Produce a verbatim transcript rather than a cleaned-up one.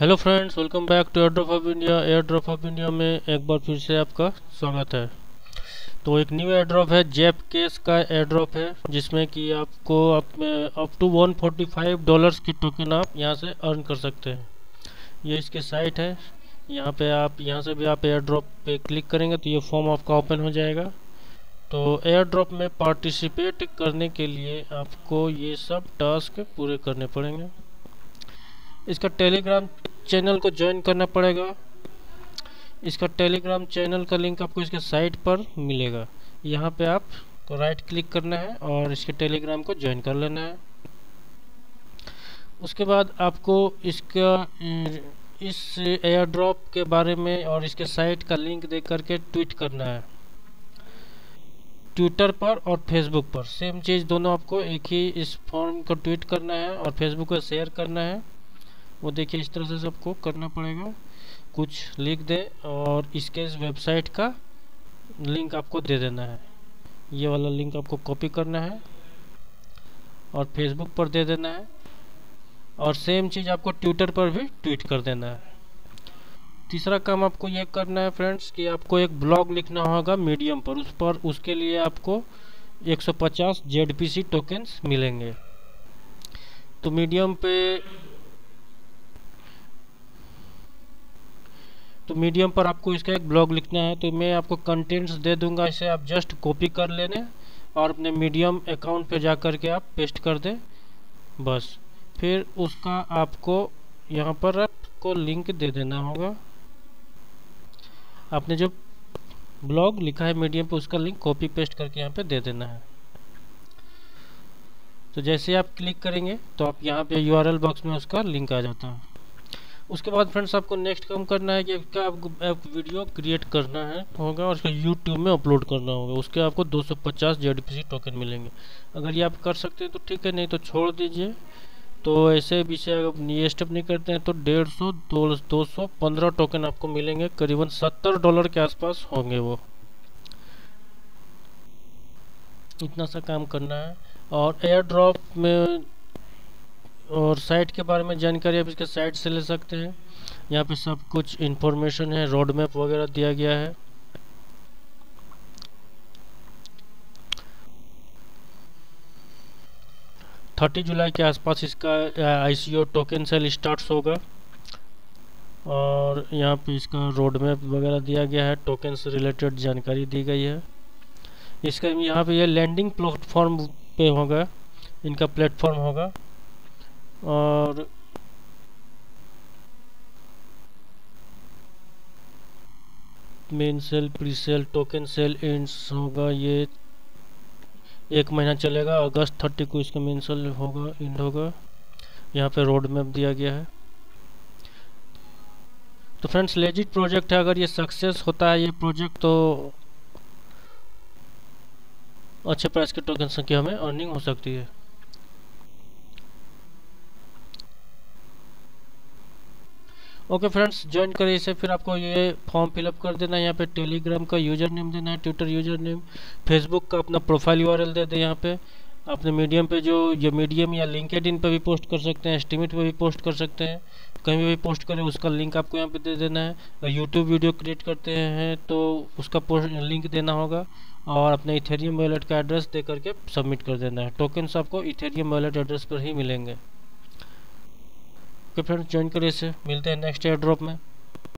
Hello friends, welcome back to airdrop of India. Airdrop of India में एक बार फिर से आपका स्वागत है। तो एक न्यू एयरड्रॉप है, जैप केस का एयरड्रॉप है, जिसमें कि आपको up to one forty five dollars की टोकन आप यहां से अर्न कर सकते हैं। ये इसके साइट है। यहाँ पे आप यहाँ से भी आप एयरड्रॉप पे क्लिक करेंगे तो ये फॉर्म आपका ओपन हो जाएगा। तो एयरड्रॉप में पार्टिसिपेट करने के लिए आपको ये सब टास्क पूरे करने पड़ेंगे। इसका टेलीग्राम चैनल को ज्वाइन करना पड़ेगा। इसका टेलीग्राम चैनल का लिंक आपको इसके साइट पर मिलेगा। यहाँ पे आप को राइट क्लिक करना है और इसके टेलीग्राम को ज्वाइन कर लेना है। उसके बाद आपको इसका इस एयर ड्रॉप के बारे में और इसके साइट का लिंक दे करके ट्वीट करना है, ट्विटर पर और फेसबुक पर। सेम चीज़ दोनों आपको एक ही इस फॉर्म को ट्वीट करना है और फेसबुक पर शेयर करना है। वो देखिए इस तरह से सबको करना पड़ेगा। कुछ लिख दे और इसके इस वेबसाइट का लिंक आपको दे देना है। ये वाला लिंक आपको कॉपी करना है और फेसबुक पर दे देना है और सेम चीज़ आपको ट्विटर पर भी ट्वीट कर देना है। तीसरा काम आपको ये करना है फ्रेंड्स कि आपको एक ब्लॉग लिखना होगा मीडियम पर। उस पर उसके लिए आपको एक सौ पचास जेड पी सी टोकन्स मिलेंगे। तो मीडियम पे तो मीडियम पर आपको इसका एक ब्लॉग लिखना है। तो मैं आपको कंटेंट्स दे दूंगा, इसे आप जस्ट कॉपी कर लेने और अपने मीडियम अकाउंट पे जा कर के आप पेस्ट कर दें बस। फिर उसका आपको यहाँ पर आपको लिंक दे देना होगा। आपने जो ब्लॉग लिखा है मीडियम पे उसका लिंक कॉपी पेस्ट करके यहाँ पे दे देना है। तो जैसे आप क्लिक करेंगे तो आप यहाँ पे यू आर एल बॉक्स में उसका लिंक आ जाता है। उसके बाद फ्रेंड्स आपको नेक्स्ट काम करना है कि क्या आपको आप वीडियो क्रिएट करना है होगा और उसका यूट्यूब में अपलोड करना होगा। उसके आपको दो सौ पचास जेड पी सी टोकन मिलेंगे। अगर ये आप कर सकते हैं तो ठीक है, नहीं तो छोड़ दीजिए। तो ऐसे भी से अगर ये स्टेप नहीं करते हैं तो डेढ़ सौ दो दो सौ पंद्रह टोकन आपको मिलेंगे, करीबन सत्तर डॉलर के आसपास होंगे वो। इतना सा काम करना है। और एयर ड्रॉप में और साइट के बारे में जानकारी आप इसके साइट से ले सकते हैं। यहाँ पे सब कुछ इन्फॉर्मेशन है, रोड मैप वगैरह दिया गया है। तीस जुलाई के आसपास इसका I C O token sale start होगा और यहाँ पे इसका रोड मैप वगैरह दिया गया है, टोकन से रिलेटेड जानकारी दी गई है। इसका यहाँ पे ये लैंडिंग प्लेटफॉर्म पे होगा, इनका प्लेटफॉर्म होगा। और main sale, pre sale, token sale ends होगा। ये एक महीना चलेगा, अगस्त थर्टी को इसका मेन सेल होगा, एंड होगा। यहाँ पे रोड मैप दिया गया है। तो फ्रेंड्स लेजिट प्रोजेक्ट है। अगर ये सक्सेस होता है ये प्रोजेक्ट तो अच्छे प्राइस के टोकन संख्या हमें अर्निंग हो सकती है। ओके फ्रेंड्स, ज्वाइन करिए इसे। फिर आपको ये फॉर्म फिलअप कर देना है। यहाँ पे टेलीग्राम का यूजर नेम देना है, ट्विटर यूजर नेम, फेसबुक का अपना प्रोफाइल यूआरएल दे दें। यहाँ पे अपने मीडियम पे जो ये मीडियम या लिंक्डइन पे भी पोस्ट कर सकते हैं, एस्टीमेट पे भी पोस्ट कर सकते हैं, कहीं भी पोस्ट करें उसका लिंक आपको यहाँ पे दे देना है। अगर यूट्यूब वीडियो क्रिएट करते हैं तो उसका पोस्ट लिंक देना होगा और अपने इथेरियम वॉलेट का एड्रेस दे करके सबमिट कर देना है। टोकन्स आपको इथेरियम वॉलेट एड्रेस पर ही मिलेंगे। ओके फ्रेंड्स, ज्वाइन करिए इसे। मिलते हैं नेक्स्ट एयर ड्रॉप में।